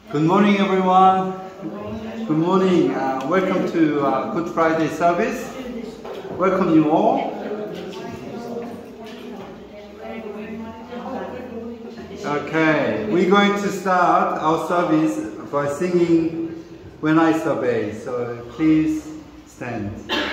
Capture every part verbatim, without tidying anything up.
Good morning, everyone. Good morning. Uh, welcome to uh, Good Friday service. Welcome you all. Okay, we're going to start our service by singing When I Survey. So please stand.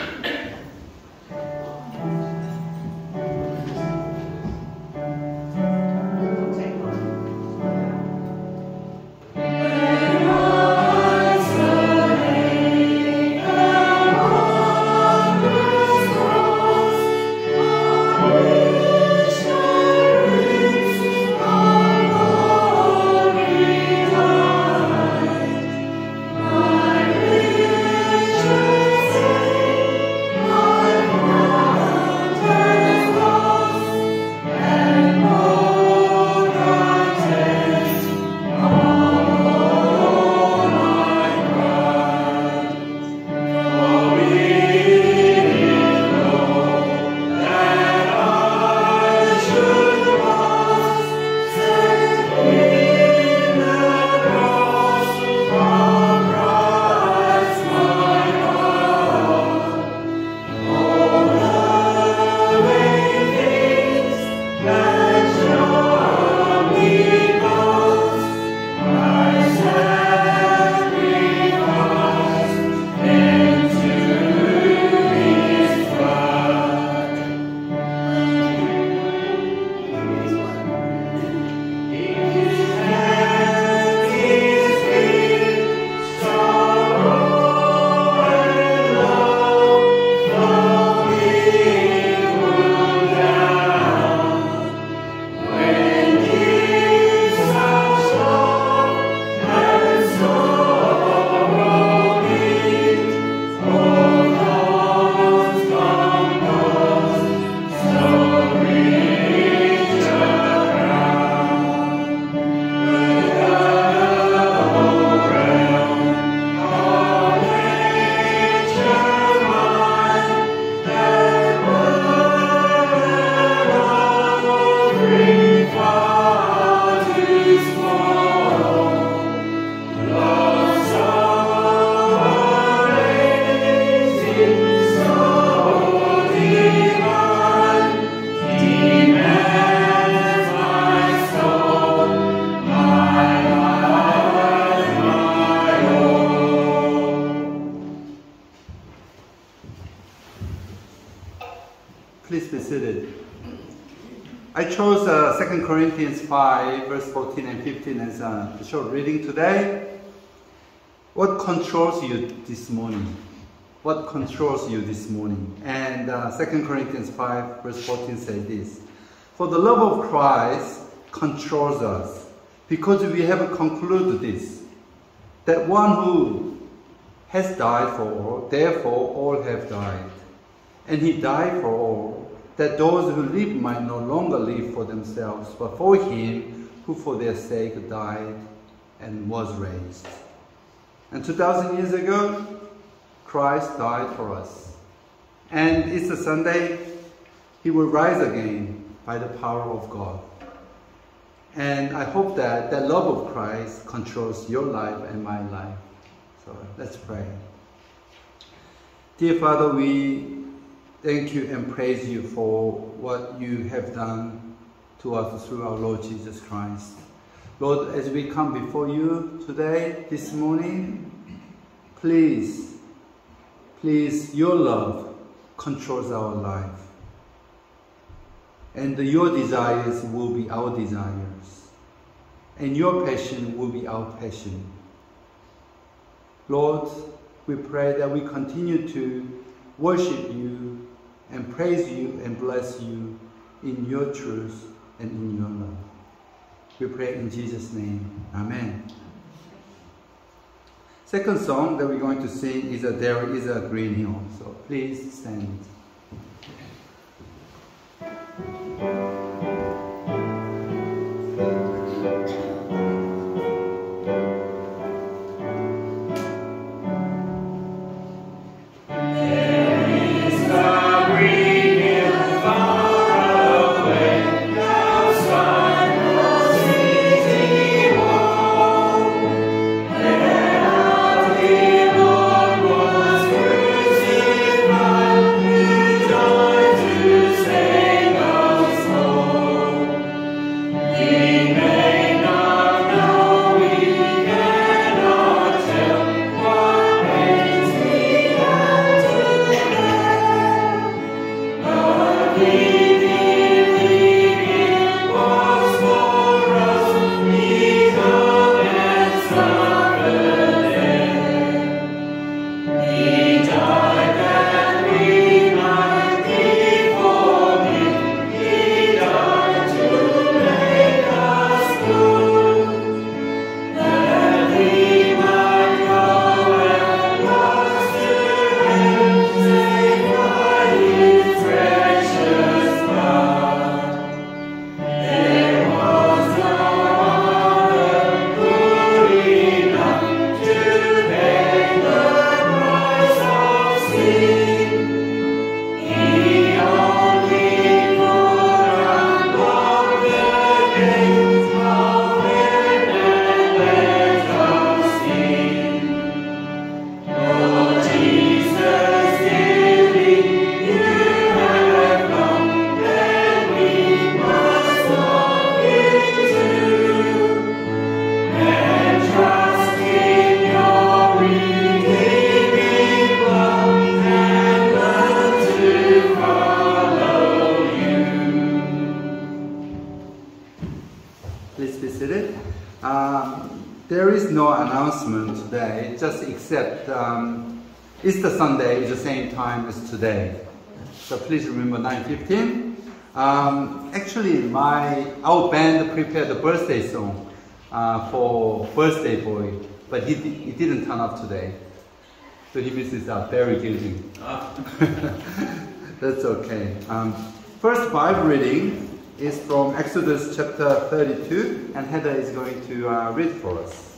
Please be seated. I chose uh, Second Corinthians five, verse fourteen and fifteen as a short reading today. What controls you this morning? What controls you this morning? And uh, Second Corinthians five, verse fourteen says this: For the love of Christ controls us, because we have concluded this, that one who has died for all, therefore all have died. And he died for all, that those who live might no longer live for themselves, but for him who for their sake died and was raised. And two thousand years ago, Christ died for us. And it's a Sunday, he will rise again by the power of God. And I hope that that love of Christ controls your life and my life. So let's pray. Dear Father, we thank you and praise you for what you have done to us through our Lord Jesus Christ. Lord, as we come before you today, this morning, please, please, your love controls our life. And your desires will be our desires. And your passion will be our passion. Lord, we pray that we continue to worship you and praise you and bless you in your truth and in your love. We pray in Jesus' name. Amen. Second song that we're going to sing is a There Is a Green Hill. So please stand. There Please be seated. Um, there is no announcement today, just except um, Easter Sunday is the same time as today. So please remember nine fifteen. Um, actually, my our band prepared a birthday song uh, for birthday boy, but he, he didn't turn up today. So he misses out. Very guilty. That's okay. Um, first Bible reading is from Exodus chapter thirty-two, and Heather is going to uh, read for us.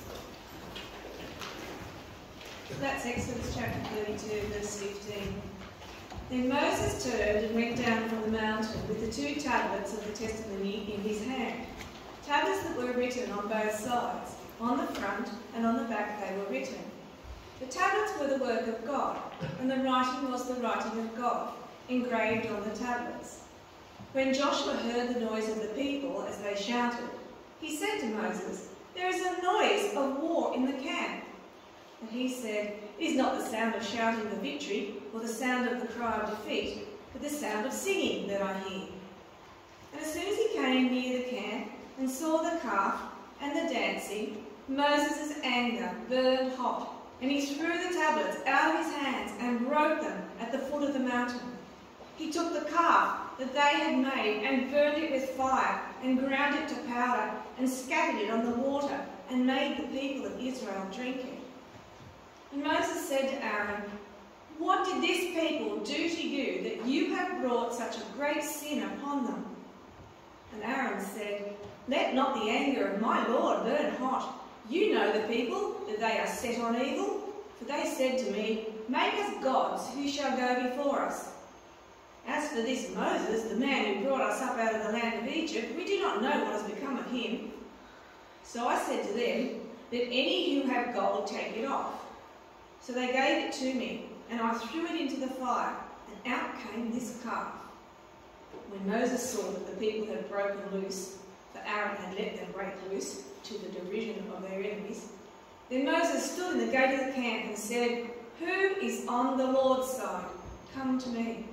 That's Exodus chapter thirty-two, verse fifteen. Then Moses turned and went down from the mountain with the two tablets of the testimony in his hand. Tablets that were written on both sides, on the front and on the back they were written. The tablets were the work of God, and the writing was the writing of God, engraved on the tablets. When Joshua heard the noise of the people as they shouted, he said to Moses, "There is a noise of war in the camp." And he said, "It is not the sound of shouting of victory, or the sound of the cry of defeat, but the sound of singing that I hear." And as soon as he came near the camp and saw the calf and the dancing, Moses' anger burned hot, and he threw the tablets out of his hands and broke them at the foot of the mountain. He took the calf that they had made and burned it with fire and ground it to powder and scattered it on the water and made the people of Israel drink it. And Moses said to Aaron, "What did this people do to you that you have brought such a great sin upon them?" And Aaron said, "Let not the anger of my Lord burn hot. You know the people, that they are set on evil. For they said to me, 'Make us gods who shall go before us.' As for this Moses, the man who brought us up out of the land of Egypt, we do not know what has become of him." So I said to them, "Let any who have gold take it off." So they gave it to me, and I threw it into the fire, and out came this calf. When Moses saw that the people had broken loose, for Aaron had let them break loose, to the derision of their enemies, then Moses stood in the gate of the camp and said, "Who is on the Lord's side? Come to me."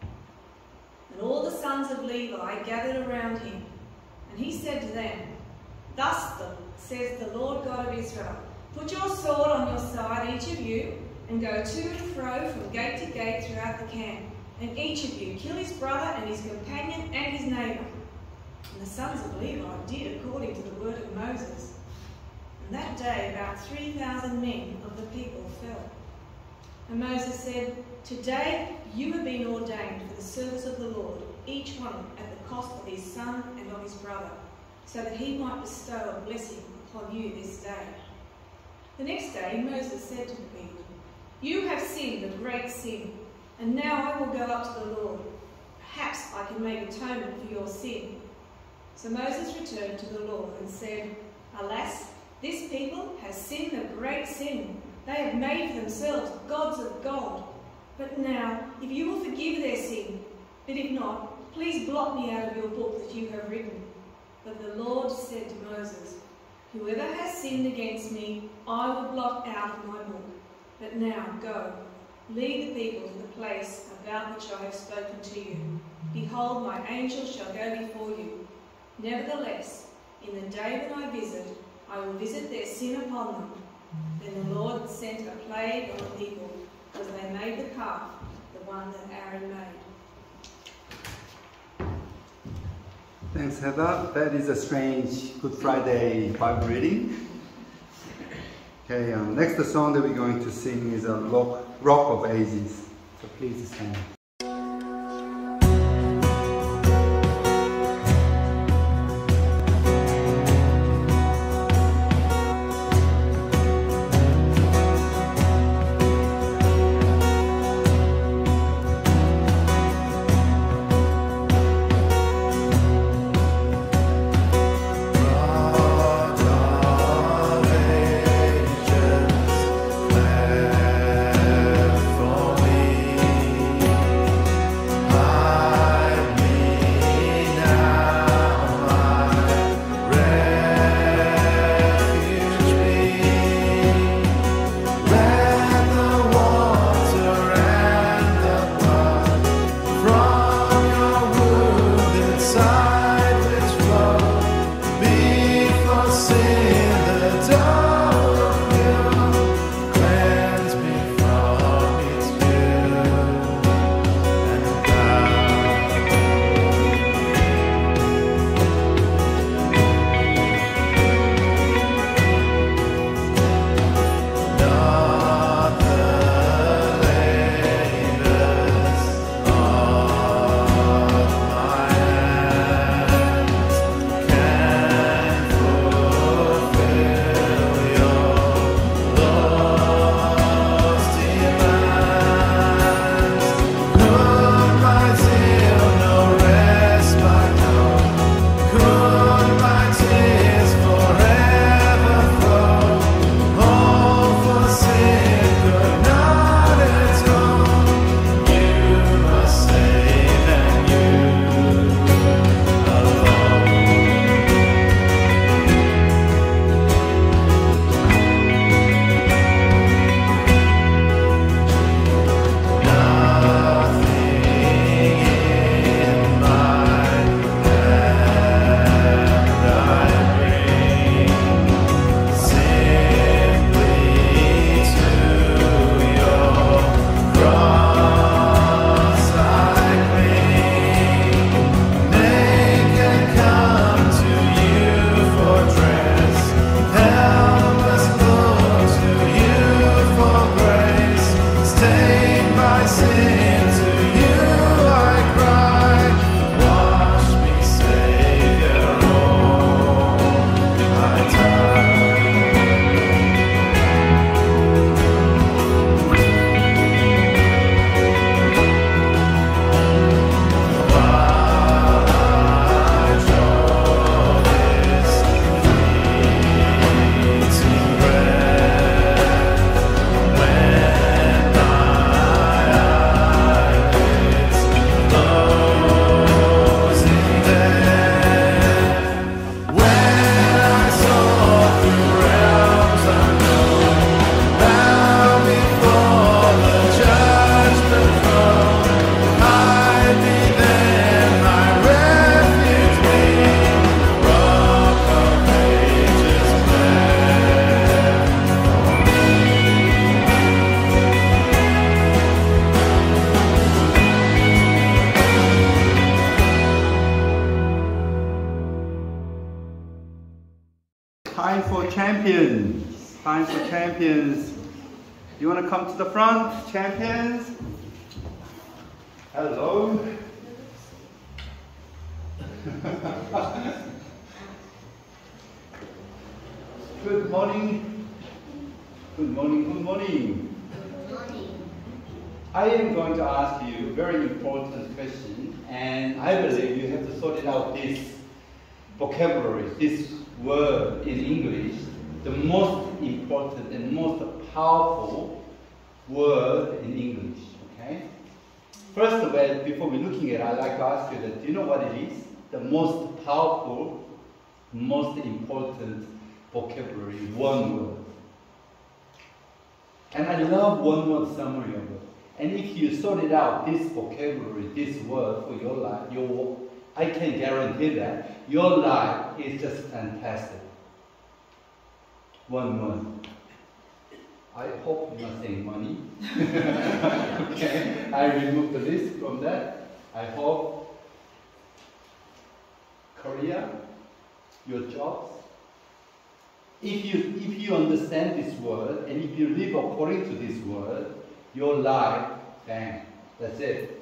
And all the sons of Levi gathered around him, and he said to them, "Thus the, says the Lord God of Israel, put your sword on your side, each of you, and go to and fro from gate to gate throughout the camp, and each of you kill his brother and his companion and his neighbour." And the sons of Levi did according to the word of Moses. And that day about three thousand men of the people fell. And Moses said, "Today you have been ordained for the service of the Lord, each one at the cost of his son and of his brother, so that he might bestow a blessing upon you this day." The next day Moses said to the people, "You have sinned a great sin, and now I will go up to the Lord. Perhaps I can make atonement for your sin." So Moses returned to the Lord and said, "Alas, this people has sinned a great sin. They have made for themselves gods of gold. But now, if you will forgive their sin, but if not, please blot me out of your book that you have written." But the Lord said to Moses, "Whoever has sinned against me, I will blot out of my book. But now go, lead the people to the place about which I have spoken to you. Behold, my angel shall go before you. Nevertheless, in the day when I visit, I will visit their sin upon them." Then the Lord sent a plague on the people, because they made the calf, the one that Aaron made. Thanks, Heather. That is a strange Good Friday Bible reading. Okay, um, next the song that we're going to sing is a Rock, Rock of Ages. So please stand. For me Time for champions. Time for champions. You want to come to the front, champions? Hello. Good morning. Good morning, good morning. Good morning. I am going to ask you a very important question, and I believe you have to sort it out this vocabulary, this word in English, the most important and most powerful word in English, okay? First of all, before we're looking at it, I'd like to ask you that, do you know what it is? The most powerful, most important vocabulary, one word. And I love one word summary of it. And if you sort it out, this vocabulary, this word for your life, your, I can guarantee that your life is just fantastic. One word. I hope you're not saying money. Okay, I remove the list from that. I hope career, your jobs. If you, if you understand this word, and if you live according to this word, your life, bang, that's it.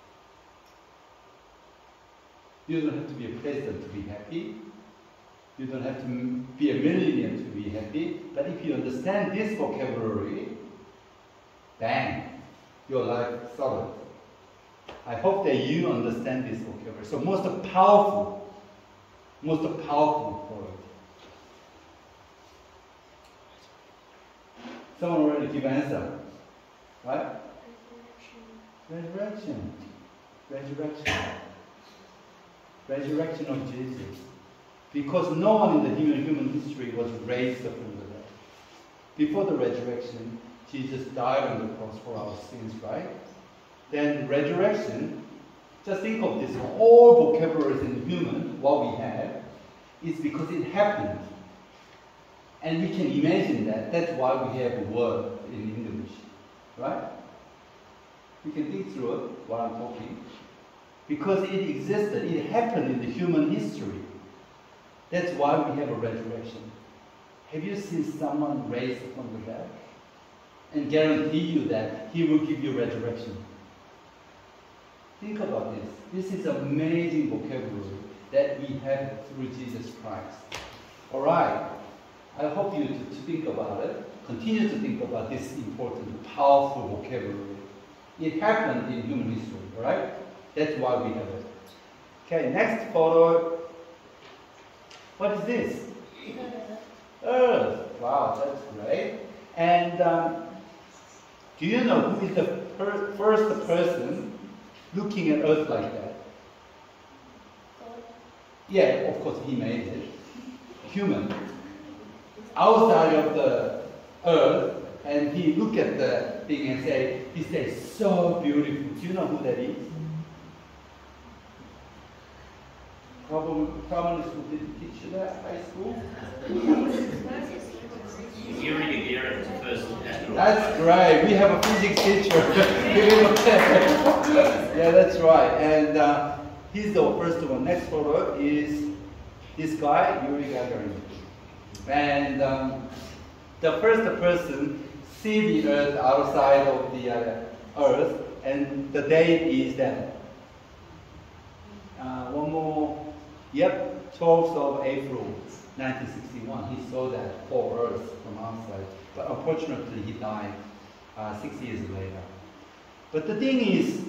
You don't have to be a president to be happy. You don't have to be a millionaire to be happy. But if you understand this vocabulary, bang, your life is solid. I hope that you understand this vocabulary. So most powerful, most powerful word. Someone already give answer, right? Resurrection. Resurrection. Resurrection of Jesus. Because no one in the human, human history was raised from the dead. Before the resurrection, Jesus died on the cross for our sins, right? Then resurrection, just think of this, all vocabularies in human, what we have, is because it happened. And we can imagine that. That's why we have a word in English, right? We can think through it while I'm talking. Because it existed, it happened in the human history. That's why we have a resurrection. Have you seen someone raised from the dead? And guarantee you that he will give you resurrection. Think about this. This is amazing vocabulary that we have through Jesus Christ. Alright. I hope you to, to think about it. Continue to think about this important, powerful vocabulary. It happened in human history, alright? That's why we have it. Okay, next photo. What is this? Earth. Wow, that's great. And um, do you know who is the per first person looking at Earth like that? Yeah, of course, he made it. Human. Outside of the Earth, and he look at the thing and say, he says, so beautiful. Do you know who that is? Probably, probably school didn't teach you that, high school? Yuri Gagarin was the first astronaut. That's great. We have a physics teacher. Yeah, that's right. And uh, he's the first one. Next photo is this guy, Yuri Gagarin. And um, the first person see the Earth outside of the uh, Earth, and the date is that. Uh, one more. Yep, twelfth of April, nineteen sixty-one. He saw that for Earth from outside. But unfortunately, he died uh, six years later. But the thing is,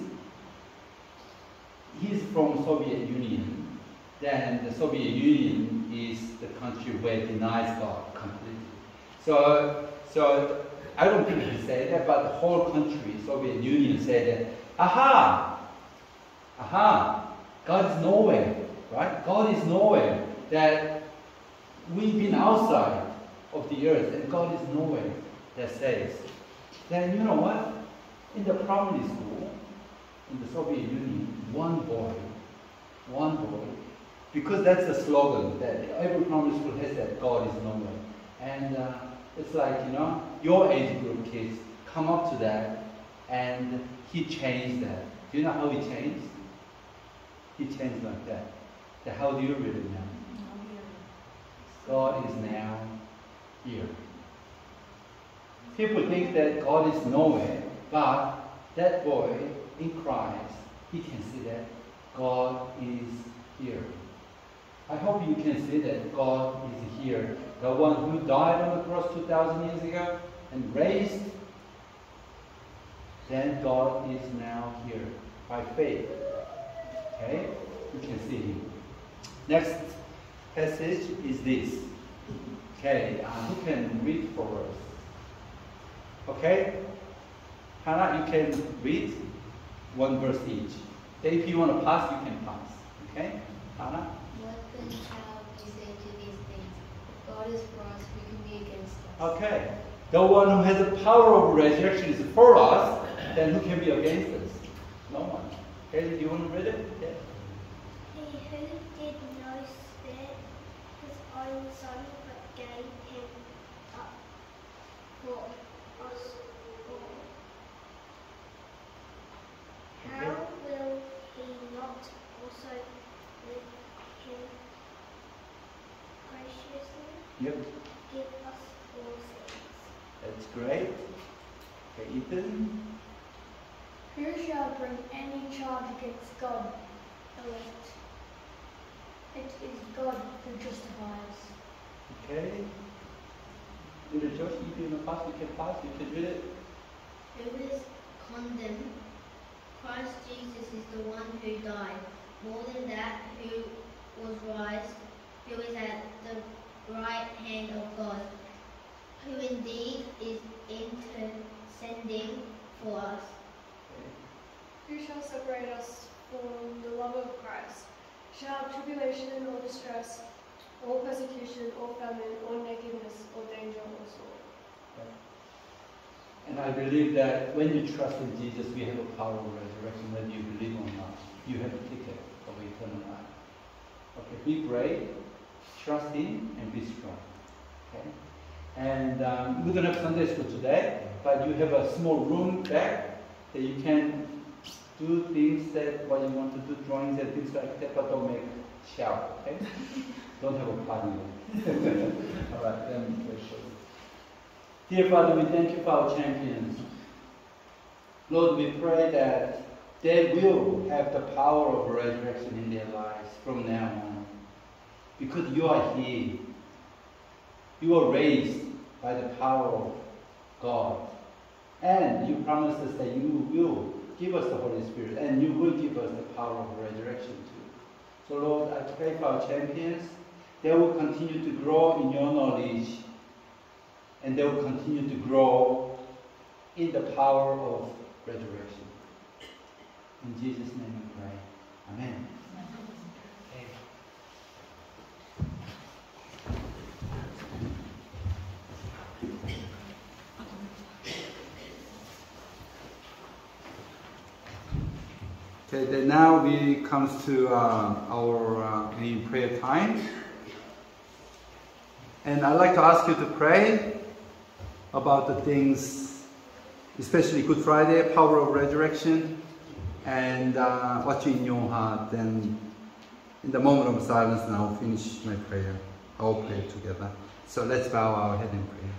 he's from Soviet Union. Then the Soviet Union is the country where it denies God completely. So, so I don't think he said that, but the whole country, Soviet Union, said that, aha, aha, God is nowhere. Right? God is nowhere. That we've been outside of the earth and God is nowhere, that says. Then you know what? In the primary school, in the Soviet Union, one boy, one boy, because that's the slogan that every primary school has, that God is nowhere. And uh, it's like, you know, your age group kids come up to that, and he changed that. Do you know how he changed? He changed like that. So how do you read it now? God is now here. People think that God is nowhere, but that boy in Christ, he can see that God is here. I hope you can see that God is here. The one who died on the cross two thousand years ago and raised, then God is now here by faith. Okay? You can see him. Next passage is this. Okay, uh, who can read for us? Okay? Hannah, you can read one verse each. Then if you want to pass, you can pass. Okay? Hannah? What then shall we say to these things? If God is for us, who can be against us? Okay. The one who has the power of resurrection is for us, then who can be against us? No one. Okay, do you want to read it? Yeah. He who did no spare his own son, but gave him up for us all. How will he not also with him graciously Yep. give us all things? That's great. Okay, Ethan. Who shall bring any charge against God, elect? It is God who justifies. Okay. Little Josh, if you want to pass, you can pass. You can read it. Who is condemned? Christ Jesus is the one who died. More than that, who was raised, who is at the right hand of God, who indeed is interceding for us. Who shall separate us from the love of Christ? Shall tribulation or distress, or persecution, or famine, or nakedness, or danger, or sword? And I believe that when you trust in Jesus, we have a power of resurrection, whether you believe or not. You have a ticket of eternal life. Okay, be brave, trust Him, and be strong. Okay? And um, we don't have Sunday school today, but you have a small room back that you can do things that what you want to do, drawings and things like that, but don't make shout, okay? Don't have a party. All right, then we'll show you. Dear Father, we thank you for our champions. Lord, we pray that they will have the power of resurrection in their lives from now on. Because you are here. You are raised by the power of God. And you promise us that you will give us the Holy Spirit, and you will give us the power of resurrection too. So Lord, I pray for our champions. They will continue to grow in your knowledge, and they will continue to grow in the power of resurrection. In Jesus' name we pray. Amen. Okay, then now we come to uh, our uh, main prayer time. And I'd like to ask you to pray about the things, especially Good Friday, power of resurrection, and uh, what's in your heart. Then in the moment of silence now, I'll finish my prayer. I'll pray together. So let's bow our head in prayer.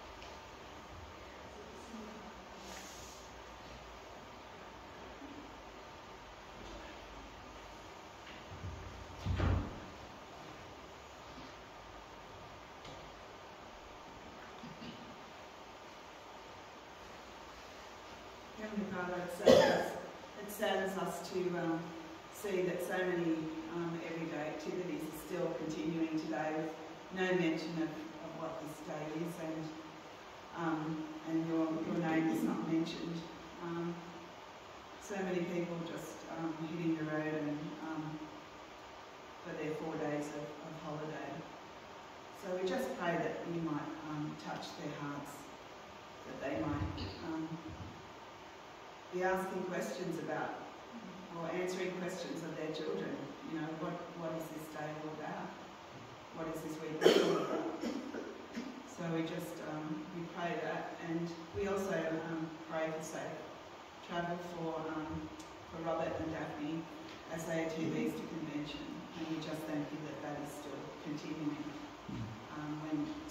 Heavenly Father, it saddens, it saddens us to um, see that so many um, everyday activities are still continuing today with no mention of, of what this day is, and um, and your, your name is not mentioned. Um, so many people just um, hitting the road and um, for their four days of, of holiday. So we just pray that you might um, touch their hearts, that they might um, be asking questions about, or answering questions of their children. You know, what what is this day all about? What is this week all about? So we just um, we pray that, and we also um, pray for safe travel for um, for Robert and Daphne as they attend the Easter Convention, and we just thank you that that is still continuing.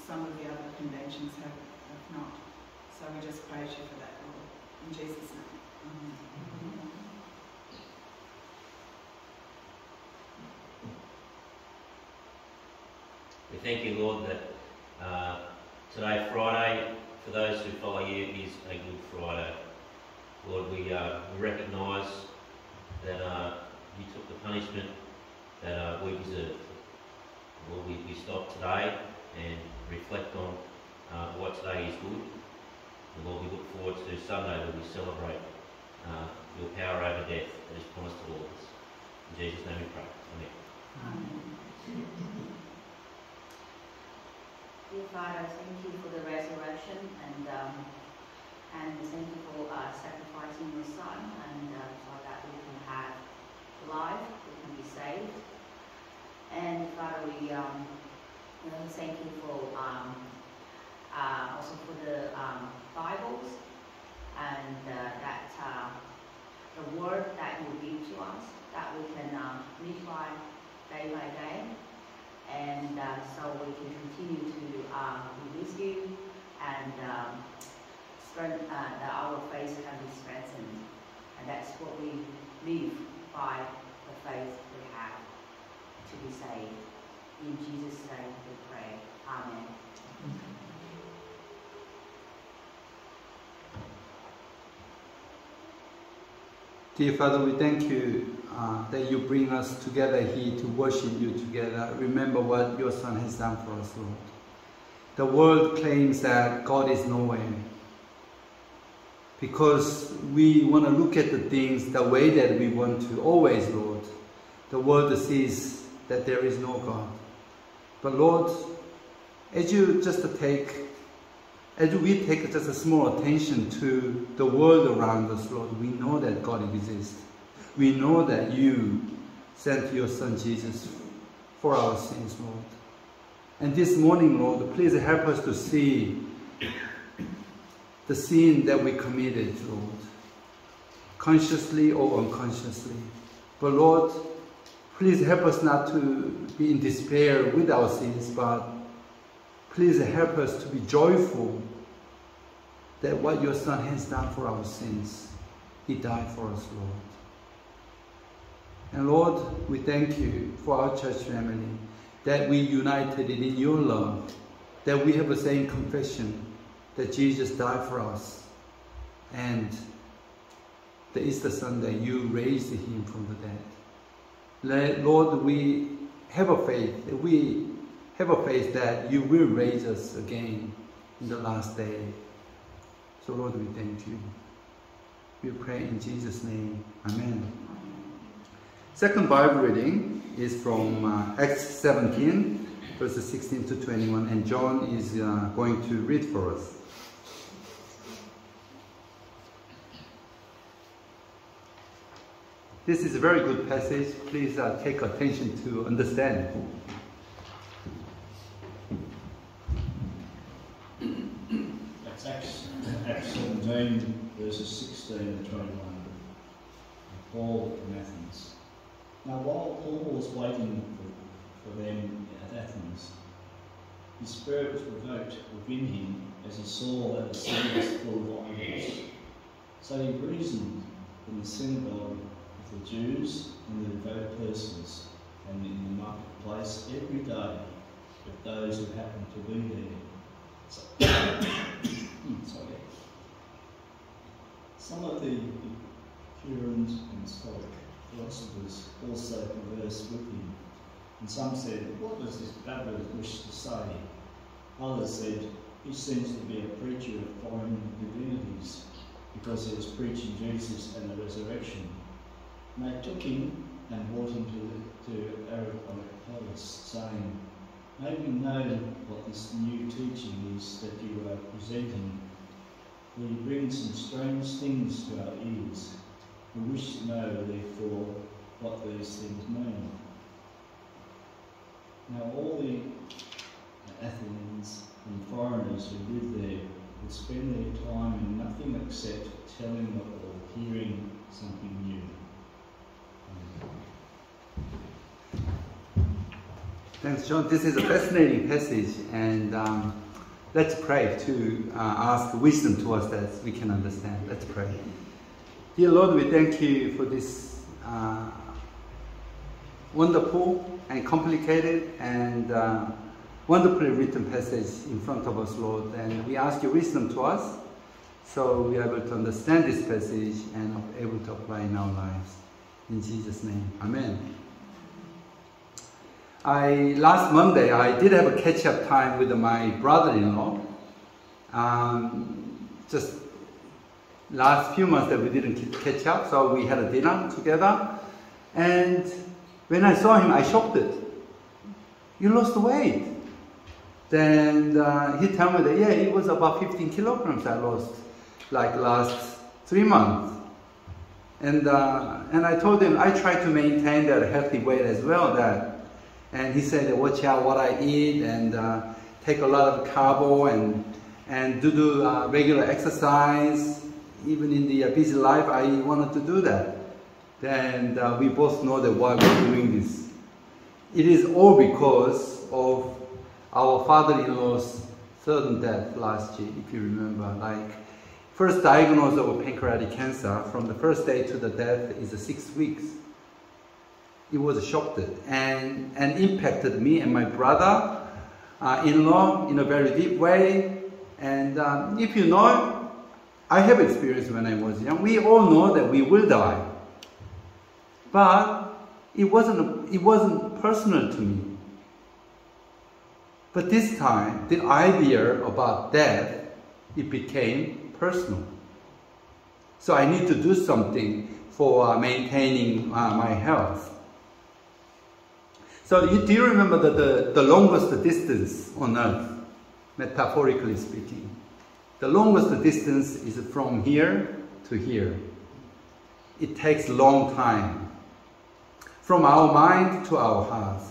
some of the other conventions have, have not. So we just praise you for that, Lord. In Jesus' name. Amen. We thank you, Lord, that uh, today, Friday, for those who follow you, is a Good Friday. Lord, we, uh, we recognise that uh, you took the punishment that uh, we deserved. Lord, we, we stop today and reflect on uh, what today is good. And Lord, we look forward to Sunday where we celebrate uh, your power over death that is promised to all of us. In Jesus' name we pray. Amen. Amen. Dear Father, thank you for the resurrection, and um, and thank you for uh, sacrificing your Son, and uh, so that we can have life, we can be saved. And Father, we um, you know, thank you for um, uh, also for the um, Bibles, and uh, that uh, the word that you give to us, that we can uh, live by day by day. And uh, so we can continue to uh, be with you, and um, strength, uh, that our faith can be strengthened. And that's what we live by, the faith we have to be saved. In Jesus' name we pray. Amen. Dear Father, we thank you uh, that you bring us together here to worship you together. Remember what your Son has done for us, Lord. The world claims that God is nowhere, because we want to look at the things the way that we want to, always, Lord. The world sees that there is no God. But Lord, as you just take, as we take just a small attention to the world around us, Lord, we know that God exists. We know that you sent your Son Jesus for our sins, Lord. And this morning, Lord, please help us to see the sin that we committed, Lord, consciously or unconsciously. But Lord, please help us not to be in despair with our sins, but please help us to be joyful that what your Son has done for our sins, He died for us, Lord. And Lord, we thank you for our church family, that we united in your love, that we have the same confession that Jesus died for us, and the Easter Sunday you raised him from the dead. Lord, we have a faith, that we have a faith that you will raise us again in the last day. So Lord, we thank you. We pray in Jesus' name. Amen. Second Bible reading is from uh, Acts seventeen, verses sixteen to twenty-one, and John is uh, going to read for us. This is a very good passage. Please uh, take attention to understand. That's Acts, Acts seventeen, verses sixteen to twenty-one. Paul in Athens. Now while Paul was waiting for, for them at Athens, his spirit was provoked within him as he saw that the city was full of idols. So he reasoned in the synagogue with the Jews and the devout persons, and in the marketplace every day with those who happened to be there. So, sorry. Some of the Epicureans and Stoic philosophers also conversed with him, and some said, "What does this babbler wish to say?" Others said, "He seems to be a preacher of foreign divinities, because he was preaching Jesus and the resurrection." And they took him and brought him to, to Areopagus, saying, "May we know what this new teaching is that you are presenting, for you bring some strange things to our ears. We wish to know, therefore, what these things mean." Now all the Athenians and foreigners who lived there would spend their time in nothing except telling or hearing something new. Thanks, John. This is a fascinating passage, and um, let's pray to uh, ask wisdom to us that we can understand. Let's pray. Dear Lord, we thank you for this uh, wonderful and complicated and uh, wonderfully written passage in front of us, Lord. And we ask your wisdom to us so we are able to understand this passage and are able to apply in our lives. In Jesus' name, amen. I, last Monday, I did have a catch-up time with my brother-in-law. Um, just last few months that we didn't catch up, so we had a dinner together. And when I saw him, I shocked it. You lost weight. Then uh, he told me that, yeah, it was about fifteen kilograms I lost, like last three months. And, uh, and I told him I try to maintain that healthy weight as well, that. And he said, watch out what I eat and uh, take a lot of carbo and, and do, do uh, regular exercise. Even in the uh, busy life, I wanted to do that. And uh, we both know that why we're doing this. It is all because of our father-in-law's sudden death last year, if you remember. Like, first diagnosis of pancreatic cancer, from the first day to the death is six weeks. It was shocked and, and impacted me and my brother-in-law in a very deep way. And um, if you know, I have experience when I was young. We all know that we will die. But it wasn't, it wasn't personal to me. But this time, the idea about death, it became personal. So I need to do something for uh, maintaining uh, my health. So you, do you remember the, the, the longest distance on earth, metaphorically speaking? The longest distance is from here to here. It takes a long time. From our mind to our heart.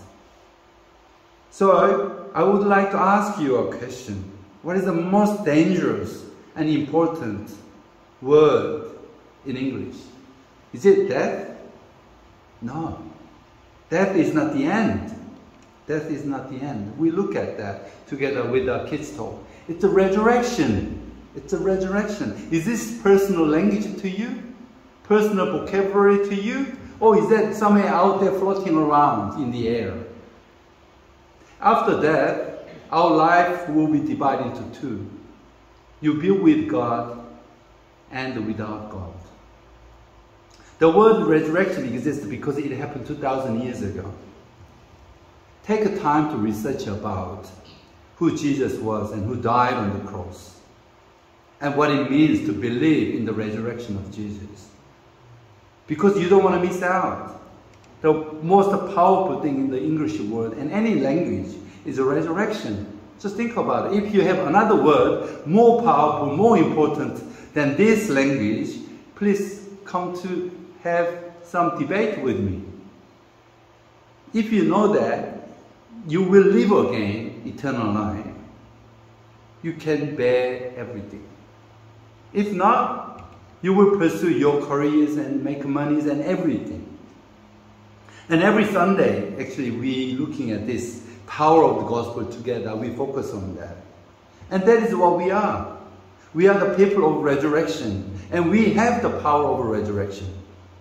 So I would like to ask you a question. What is the most dangerous and important word in English? Is it death? No. Death is not the end. Death is not the end. We look at that together with our kids talk. It's a resurrection. It's a resurrection. Is this personal language to you? Personal vocabulary to you? Or is that somewhere out there floating around in the air? After that, our life will be divided into two. You be with God and without God. The word resurrection exists because it happened two thousand years ago. Take a time to research about who Jesus was and who died on the cross, and what it means to believe in the resurrection of Jesus. Because you don't want to miss out. The most powerful thing in the English word and any language is a resurrection. Just think about it. If you have another word more powerful, more important than this language, please come to have some debate with me. If you know that you will live again eternal life, you can bear everything. If not, you will pursue your careers and make monies and everything. And every Sunday, actually, we looking at this power of the gospel together. We focus on that. And that is what we are. We are the people of resurrection. And we have the power of resurrection.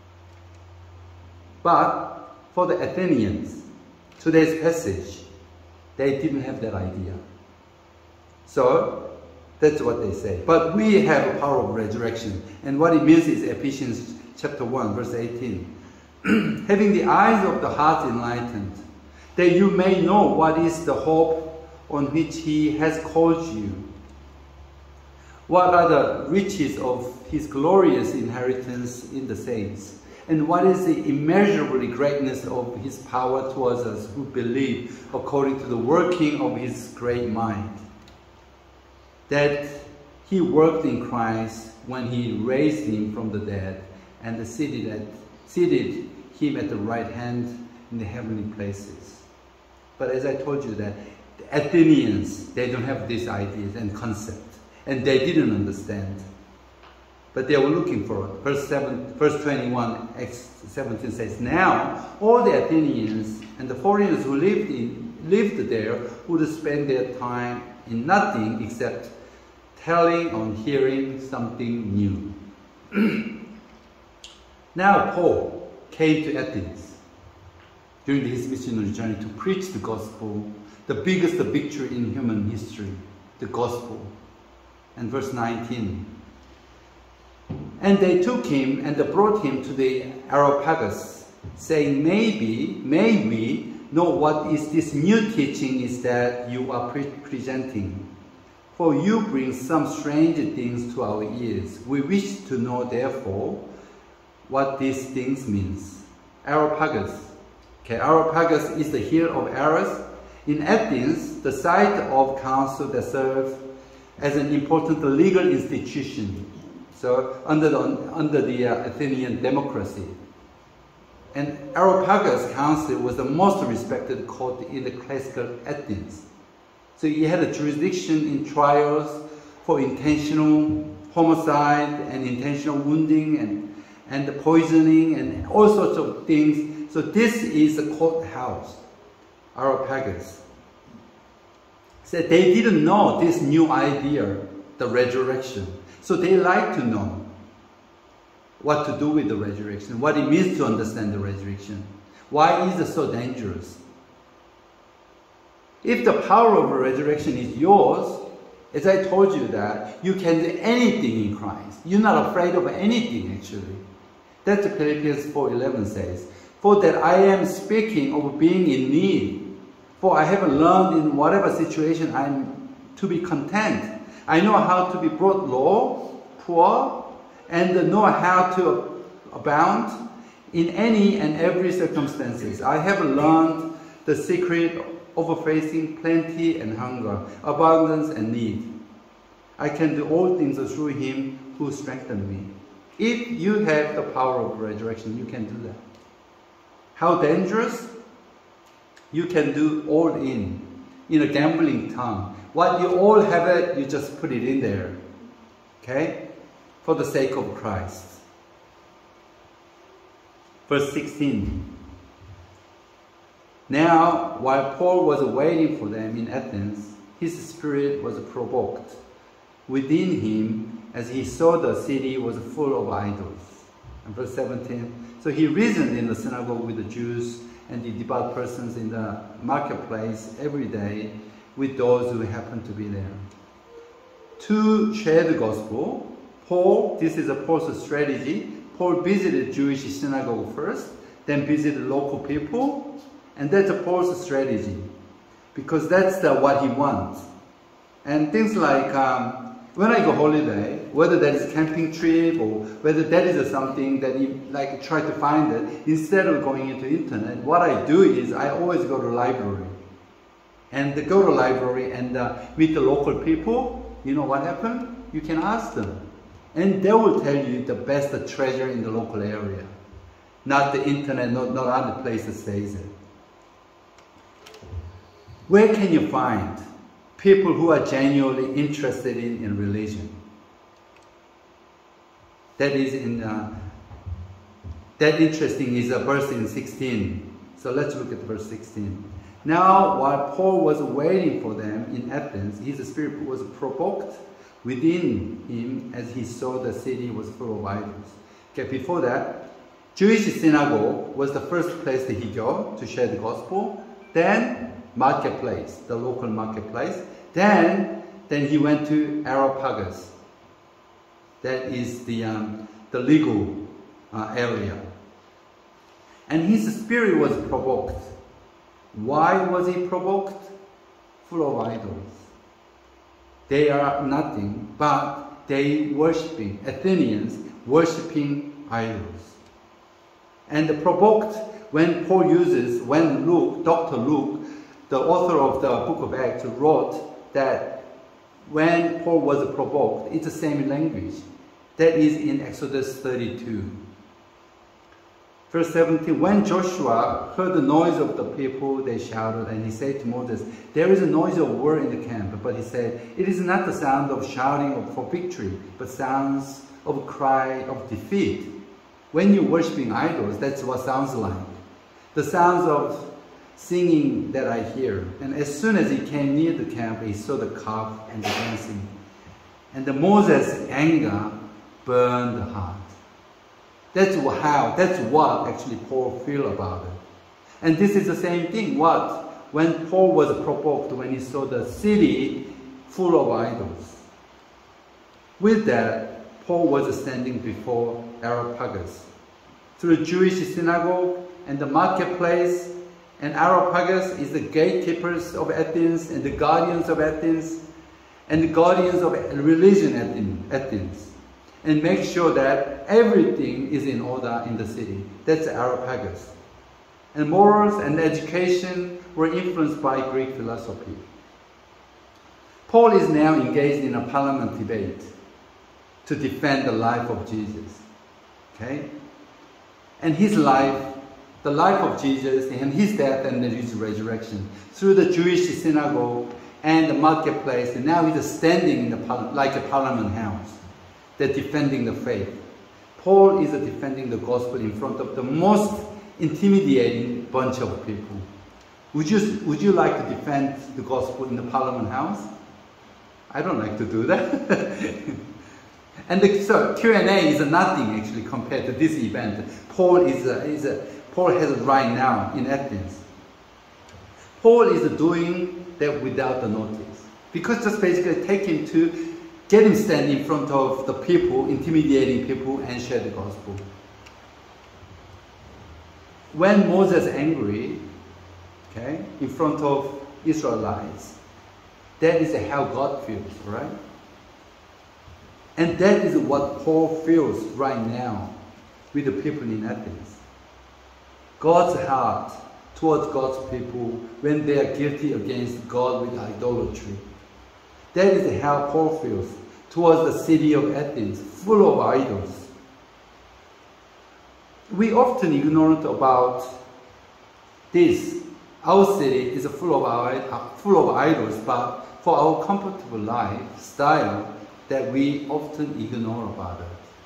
But for the Athenians, today's passage, they didn't have that idea. So, that's what they say. But we have a power of resurrection. And what it means is Ephesians chapter one, verse eighteen. Having the eyes of the heart enlightened, that you may know what is the hope on which he has called you. What are the riches of his glorious inheritance in the saints? And what is the immeasurably greatness of his power towards us who believe according to the working of his great might? That he worked in Christ when he raised him from the dead and seated, at, seated him at the right hand in the heavenly places. But as I told you that the Athenians, they don't have these ideas and concepts, and they didn't understand. But they were looking for it. Verse, seven, verse twenty-one, Acts seventeen says, now all the Athenians and the foreigners who lived, in, lived there would spend their time in nothing except telling or hearing something new. Now Paul came to Athens during his missionary journey to preach the gospel, the biggest victory in human history, the gospel. And verse nineteen. And they took him and brought him to the Areopagus, saying, Maybe, may we know what is this new teaching is that you are pre presenting. For you bring some strange things to our ears. We wish to know, therefore, what these things means. Areopagus. Okay, Areopagus is the hill of Ares. In Athens, the site of council that served as an important legal institution. So under the, under the uh, Athenian democracy. And Areopagus Council was the most respected court in the classical Athens. So it had a jurisdiction in trials for intentional homicide and intentional wounding and, and the poisoning and all sorts of things. So this is a courthouse, Areopagus. So they didn't know this new idea, the resurrection. So they like to know what to do with the resurrection, what it means to understand the resurrection. Why is it so dangerous? If the power of resurrection is yours, as I told you that, you can do anything in Christ. You're not afraid of anything actually. That's what Philippians four eleven says. For that I am speaking of being in need. For I have learned in whatever situation I am to be content. I know how to be brought low, poor, and know how to abound in any and every circumstances. I have learned the secret of facing plenty and hunger, abundance and need. I can do all things through him who strengthens me. If you have the power of resurrection, you can do that. How dangerous? You can do all in, in a gambling town. What you all have it, you just put it in there. Okay? For the sake of Christ. Verse sixteen. Now, while Paul was waiting for them in Athens, his spirit was provoked within him as he saw the city was full of idols. And verse seventeen. So he reasoned in the synagogue with the Jews and the devout persons in the marketplace every day with those who happened to be there. To share the gospel, Paul, this is a Paul's strategy. Paul visited Jewish synagogue first, then visited local people, and that's a Paul's strategy, because that's the, what he wants. And things like um, when I go holiday, whether that is camping trip or whether that is something that you like try to find it, instead of going into internet, what I do is I always go to library, and go to library and uh, meet the local people. You know what happened? You can ask them. And they will tell you the best treasure in the local area. Not the internet, not, not other places says it. Where can you find people who are genuinely interested in, in religion? That is in, uh, that interesting is a verse in sixteen. So let's look at verse sixteen. Now, while Paul was waiting for them in Athens, his spirit was provoked within him as he saw the city was full of idols. Okay, before that, Jewish synagogue was the first place that he go to share the gospel. Then marketplace, the local marketplace. Then, then he went to Areopagus. That is the um, the legal uh, area. And his spirit was provoked. Why was he provoked? Full of idols. They are nothing, but they worshipping, Athenians worshipping idols. And provoked when Paul uses, when Luke, Doctor Luke, the author of the book of Acts, wrote that when Paul was provoked, it's the same language. That is in Exodus thirty-two. Verse seventeen, when Joshua heard the noise of the people, they shouted, and he said to Moses, there is a noise of war in the camp. But he said, it is not the sound of shouting for victory, but sounds of cry of defeat. When you're worshipping idols, that's what sounds like. The sounds of singing that I hear. And as soon as he came near the camp, he saw the calf and the dancing. And the Moses' anger burned the heart. That's how, that's what actually Paul feel about it. And this is the same thing, what? When Paul was provoked when he saw the city full of idols. With that, Paul was standing before Areopagus. Through the Jewish synagogue and the marketplace, and Areopagus is the gatekeepers of Athens and the guardians of Athens and the guardians of religion at Athens. And make sure that everything is in order in the city. That's Areopagus. And morals and education were influenced by Greek philosophy. Paul is now engaged in a parliament debate to defend the life of Jesus. Okay? And his life, the life of Jesus and his death and his resurrection through the Jewish synagogue and the marketplace, and now he's standing in the par- like a parliament house. They're defending the faith. Paul is defending the gospel in front of the most intimidating bunch of people. Would you, would you like to defend the gospel in the parliament house? I don't like to do that. And the so Q and A is nothing actually compared to this event. Paul is a, is a, Paul has it right now in Athens. Paul is doing that without the notice, because just basically take him to get him stand in front of the people, intimidating people, and share the gospel. When Moses is angry, okay, in front of Israelites, that is how God feels, right? And that is what Paul feels right now with the people in Athens. God's heart towards God's people when they are guilty against God with idolatry. That is how Paul feels towards the city of Athens, full of idols. We often ignore about this. Our city is full of, our, full of idols, but for our comfortable lifestyle, that we often ignore about it.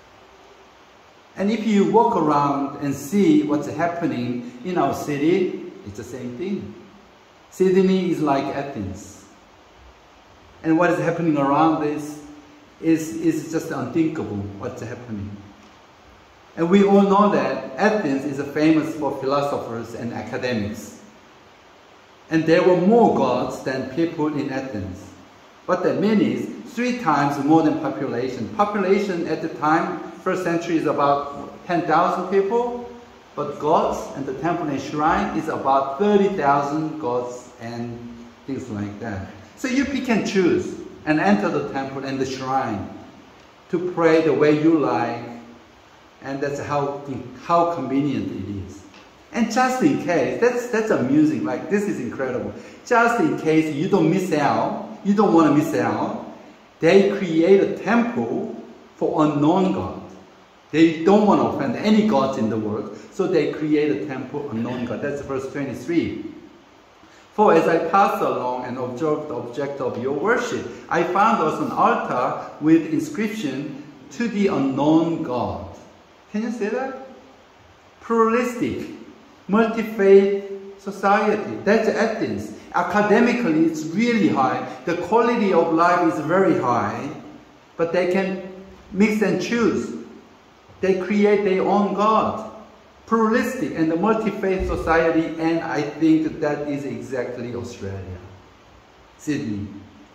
And if you walk around and see what's happening in our city, it's the same thing. Sydney is like Athens. And what is happening around this is, is just unthinkable what's happening. And we all know that Athens is famous for philosophers and academics. And there were more gods than people in Athens. What that means is three times more than population. Population at the time, first century, is about ten thousand people, but gods and the temple and shrine is about thirty thousand gods and things like that. So you pick and choose and enter the temple and the shrine to pray the way you like, and that's how, how convenient it is. And just in case, that's, that's amusing, like this is incredible. Just in case you don't miss out, you don't want to miss out, they create a temple for unknown God. They don't want to offend any gods in the world, so they create a temple unknown God. That's verse twenty-three. For as I passed along and observed the object of your worship, I found also an altar with inscription to the unknown God. Can you see that? Pluralistic, multi-faith society. That's Athens. Academically, it's really high. The quality of life is very high, but they can mix and choose. They create their own God. Pluralistic and the multi-faith society, and I think that is exactly Australia. Sydney.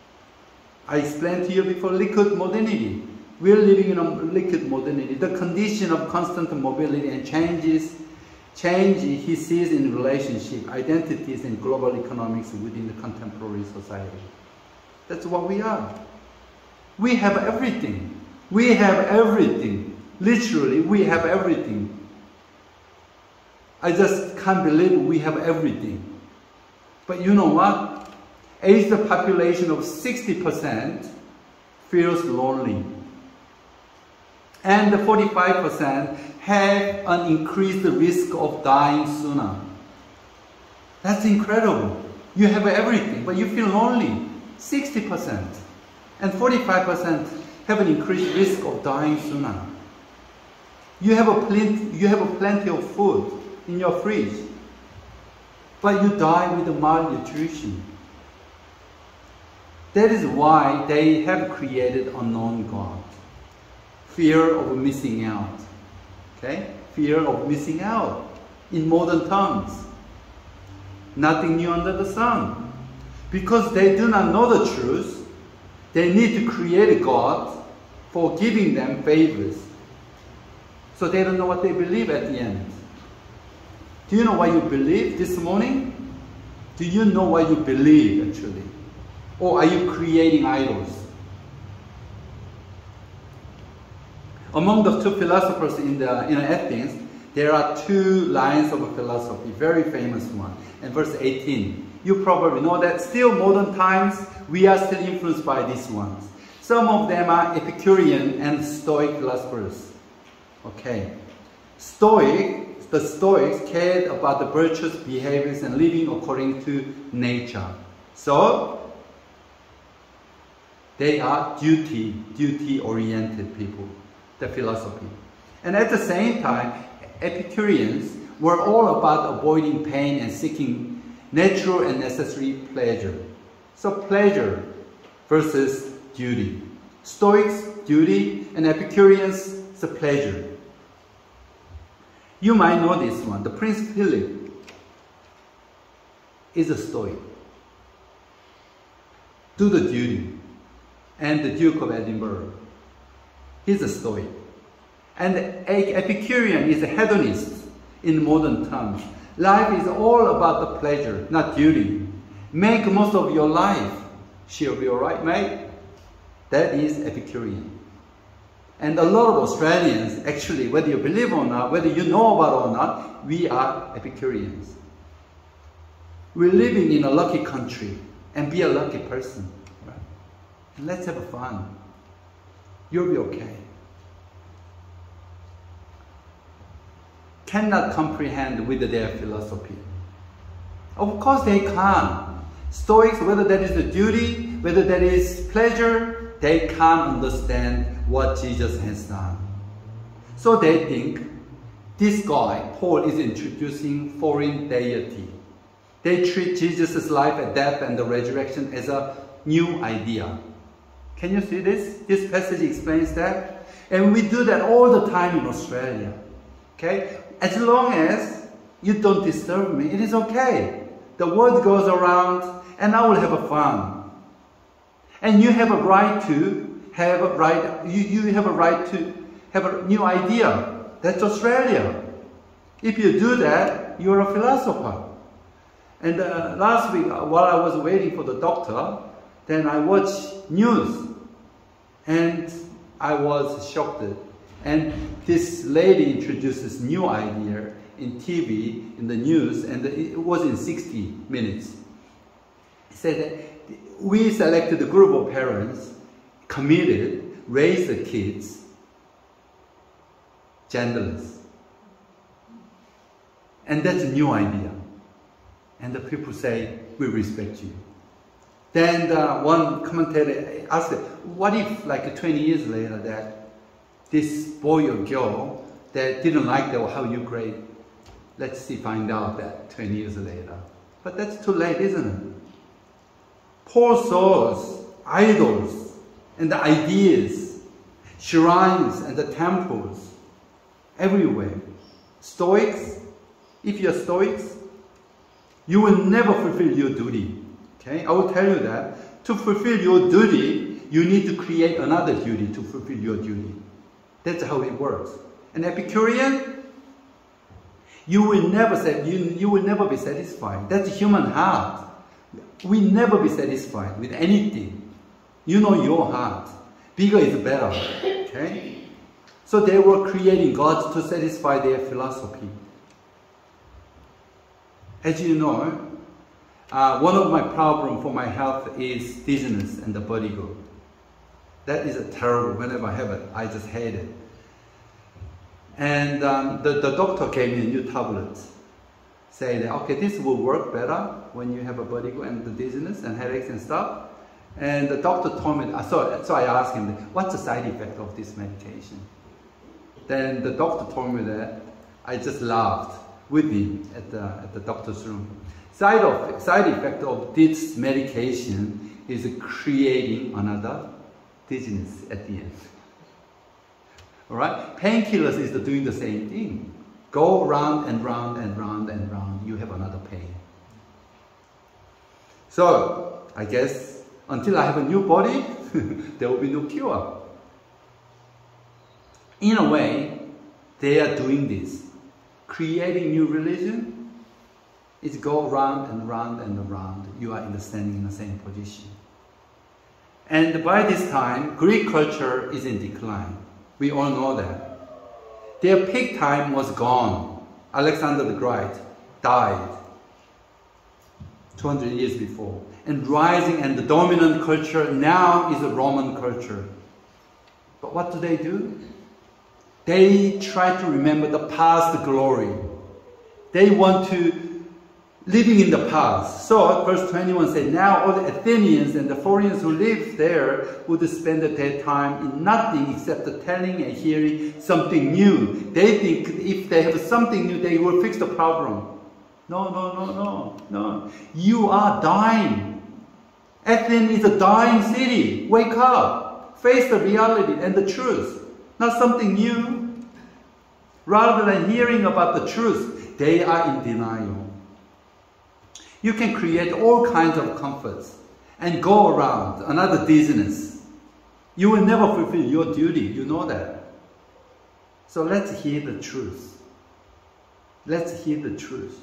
I explained to you before, liquid modernity. We're living in a liquid modernity. The condition of constant mobility and changes, change he sees in relationship, identities, and global economics within the contemporary society. That's what we are. We have everything. We have everything. Literally, we have everything. I just can't believe we have everything. But you know what? As the population of sixty percent feels lonely. And the forty-five percent have an increased risk of dying sooner. That's incredible. You have everything, but you feel lonely. sixty percent. And forty-five percent have an increased risk of dying sooner. You have a plenty, you have a plenty of food in your fridge. but you die with malnutrition. That is why they have created unknown God. Fear of missing out. Okay? Fear of missing out. In modern terms. Nothing new under the sun. Because they do not know the truth, they need to create a God for giving them favors. So they don't know what they believe at the end. Do you know what you believe this morning? Do you know what you believe actually? Or are you creating idols? Among the two philosophers in the in Athens, there are two lines of philosophy, very famous one. And verse eighteen, you probably know that still modern times, we are still influenced by these ones. Some of them are Epicurean and Stoic philosophers. Okay. Stoic, the Stoics cared about the virtuous behaviors and living according to nature. So, they are duty, duty-oriented people, the philosophy. And at the same time, Epicureans were all about avoiding pain and seeking natural and necessary pleasure. So pleasure versus duty. Stoics, duty, and Epicureans, the pleasure. You might know this one. The Prince Philip is a Stoic. Do the duty. And the Duke of Edinburgh, he's a Stoic. And the Epicurean is a hedonist in modern terms. Life is all about the pleasure, not duty. Make most of your life. She'll be alright, mate? That is Epicurean. And a lot of Australians, actually, whether you believe or not, whether you know about it or not, we are Epicureans. We're living in a lucky country and be a lucky person. And let's have fun. You'll be okay. Cannot comprehend with their philosophy. Of course they can't. Stoics, whether that is the duty, whether that is pleasure, they can't understand what Jesus has done. So they think this guy, Paul, is introducing foreign deity. They treat Jesus' life and death and the resurrection as a new idea. Can you see this? This passage explains that. And we do that all the time in Australia. Okay? As long as you don't disturb me, it is okay. The word goes around and I will have a fun. And you have a right to have a right, you, you have a right to have a new idea. That's Australia. If you do that, you're a philosopher. And uh, last week, uh, while I was waiting for the doctor, then I watched news. And I was shocked. And this lady introduced this new idea in T V, in the news, and it was in sixty minutes. It said that we selected a group of parents, committed, raised the kids, genderless. And that's a new idea. And the people say, we respect you. Then uh, one commentator asked, what if like twenty years later that this boy or girl that didn't like that, how you grade, let's see, find out that twenty years later. But that's too late, isn't it? Paul saws idols and the ideas, shrines and the temples everywhere. Stoics, if you're Stoics, you will never fulfill your duty. Okay, I will tell you that. To fulfill your duty, you need to create another duty to fulfill your duty. That's how it works. An Epicurean, you will never say, you, you will never be satisfied. That's the human heart. We never be satisfied with anything. You know your heart. Bigger is better. Okay? So they were creating gods to satisfy their philosophy. As you know, uh, one of my problems for my health is dizziness and the vertigo. That is a terrible. Whenever I have it, I just hate it. And um, the, the doctor gave me a new tablet. Say that, okay, this will work better when you have a vertigo and the dizziness and headaches and stuff. And the doctor told me, so, so I asked him, what's the side effect of this medication? Then the doctor told me that. I just laughed with him at the, at the doctor's room. side, of, side effect of this medication is creating another dizziness at the end. Alright? Painkillers is doing the same thing. Go round and round and round and round, you have another pain. So, I guess, until I have a new body, there will be no cure. In a way, they are doing this. Creating new religion, it's go round and round and round. You are in the standing in the same position. And by this time, Greek culture is in decline. We all know that. Their peak time was gone. Alexander the Great died two hundred years before. And rising and the dominant culture now is the Roman culture. But what do they do? They try to remember the past glory. They want to living in the past. So verse twenty-one says, now all the Athenians and the foreigners who live there would spend their time in nothing except the telling and hearing something new. They think if they have something new, they will fix the problem. No, no, no, no, no. You are dying. Athens is a dying city. Wake up. Face the reality and the truth. Not something new. Rather than hearing about the truth, they are in denial. You can create all kinds of comforts and go around another dizziness. You will never fulfill your duty. You know that. So let's hear the truth. Let's hear the truth.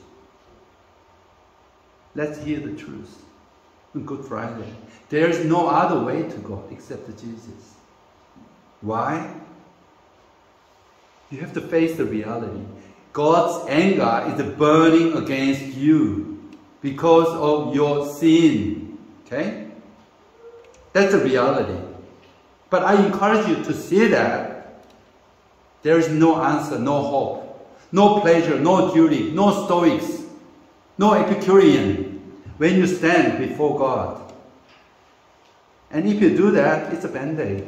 Let's hear the truth. On Good Friday. There is no other way to God except Jesus. Why? You have to face the reality. God's anger is burning against you because of your sin. Okay? That's the reality. But I encourage you to see that there is no answer, no hope, no pleasure, no duty, no stoics, no Epicurean when you stand before God. And if you do that, it's a band-aid.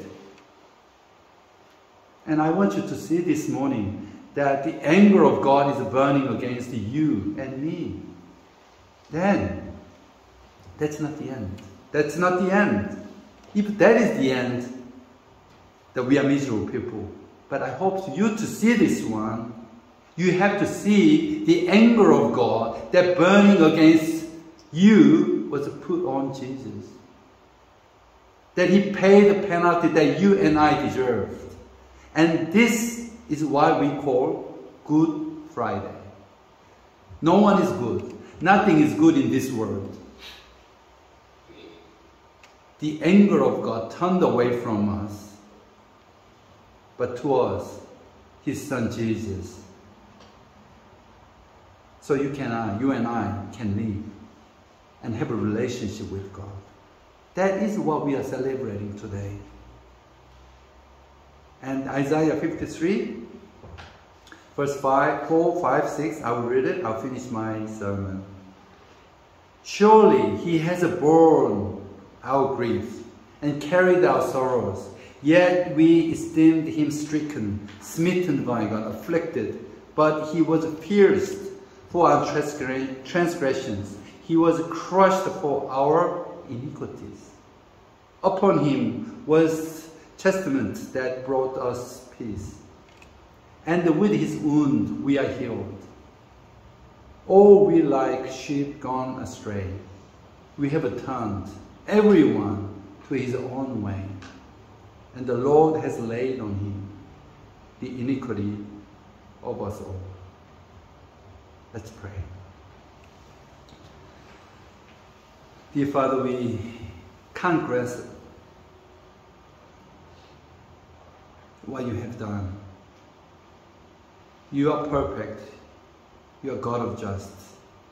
And I want you to see this morning that the anger of God is burning against you and me. Then, that's not the end. That's not the end. If that is the end, then we are miserable people. But I hope you to see this one. You have to see the anger of God that burning against you was put on Jesus. That He paid the penalty that you and I deserved. And this is what we call Good Friday. No one is good. Nothing is good in this world. The anger of God turned away from us, but to us, His Son Jesus. So you can, I, you and I can live and have a relationship with God. That is what we are celebrating today. And Isaiah fifty-three, verse five, four, five, six, I will read it, I'll finish my sermon. Surely He has borne our grief and carried our sorrows, yet we esteemed Him stricken, smitten by God, afflicted, but He was pierced for our transgressions. He was crushed for our iniquities. Upon Him was chastisement that brought us peace. And with His wound we are healed. All we like sheep gone astray. We have turned everyone to his own way. And the Lord has laid on Him the iniquity of us all. Let's pray. Dear Father, we can't grasp what You have done. You are perfect. You are God of justice.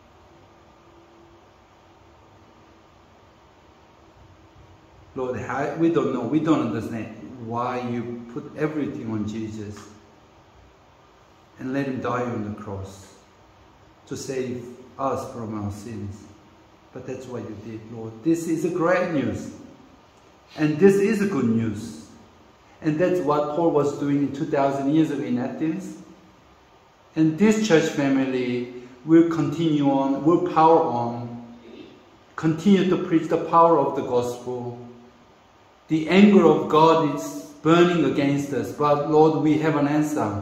Lord, I, we don't know, we don't understand why You put everything on Jesus and let Him die on the cross to save us from our sins. But that's what You did, Lord. This is a great news. And this is a good news. And that's what Paul was doing two thousand years ago in Athens. And this church family will continue on, will power on, continue to preach the power of the gospel. The anger of God is burning against us, but Lord, we have an answer.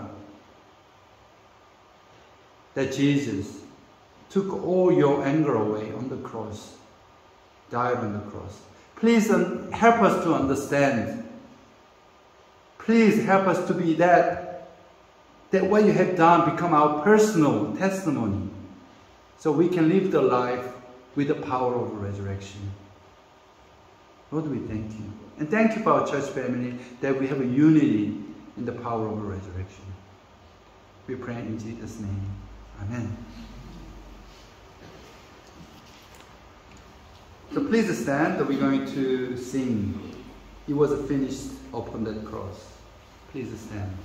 That Jesus took all your anger away on the cross, died on the cross. Please um, help us to understand. Please help us to be that, that what you have done become our personal testimony, so we can live the life with the power of resurrection. Lord, we thank you. And thank you for our church family, that we have a unity in the power of resurrection. We pray in Jesus' name. Amen. So please stand, that we're going to sing. It was finished upon that cross. Please stand.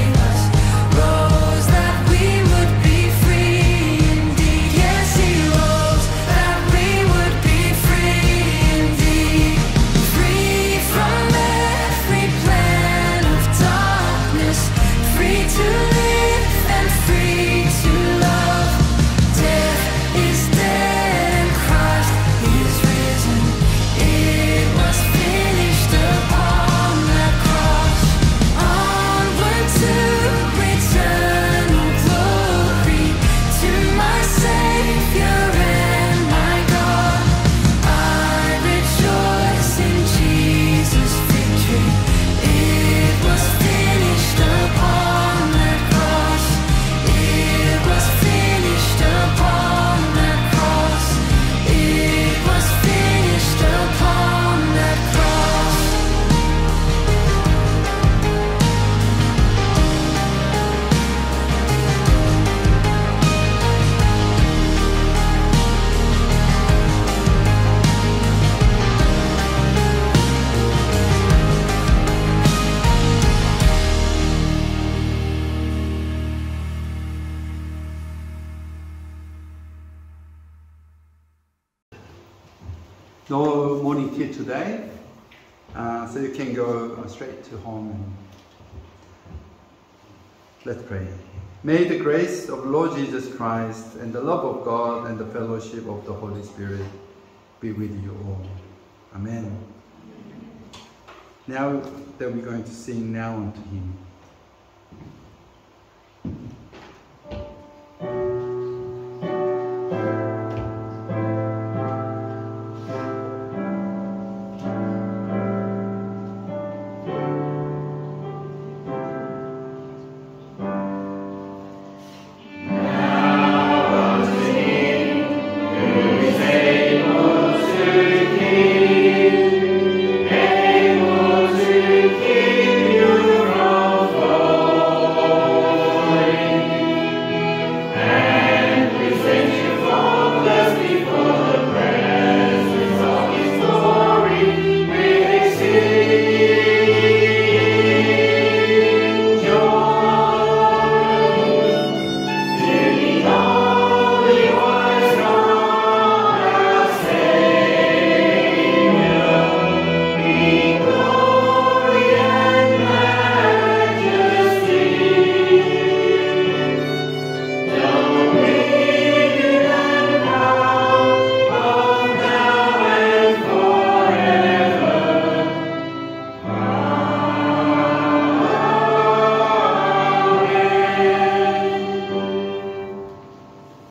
Yes, he was. no morning tea today, uh, so you can go uh, straight to home. And let's pray. May the grace of Lord Jesus Christ and the love of God and the fellowship of the Holy Spirit be with you all. Amen. Now that we're going to sing Now Unto Him.